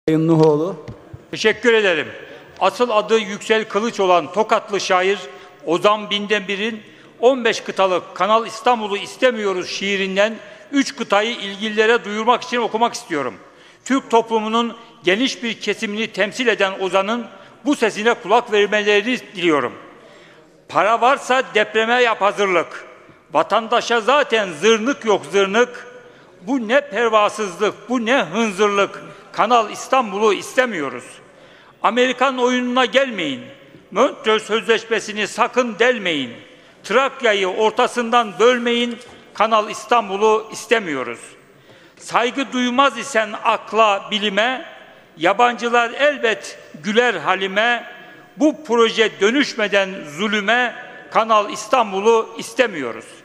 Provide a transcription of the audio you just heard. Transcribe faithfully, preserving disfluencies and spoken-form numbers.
Sayın Nuhoğlu. Teşekkür ederim. Asıl adı Yüksel Kılıç olan Tokatlı şair Ozan Bindemir'in on beş kıtalık Kanal İstanbul'u istemiyoruz şiirinden üç kıtayı ilgililere duyurmak için okumak istiyorum. Türk toplumunun geniş bir kesimini temsil eden Ozan'ın bu sesine kulak vermelerini diliyorum. Para varsa depreme yap hazırlık. Vatandaşa zaten zırnık yok zırnık. Bu ne pervasızlık, bu ne hınzırlık. Kanal İstanbul'u istemiyoruz. Amerikan oyununa gelmeyin. Montreux Sözleşmesi'ni sakın delmeyin. Trakya'yı ortasından bölmeyin. Kanal İstanbul'u istemiyoruz. Saygı duymaz isen akla, bilime, yabancılar elbet güler halime. Bu proje dönüşmeden zulüme, Kanal İstanbul'u istemiyoruz.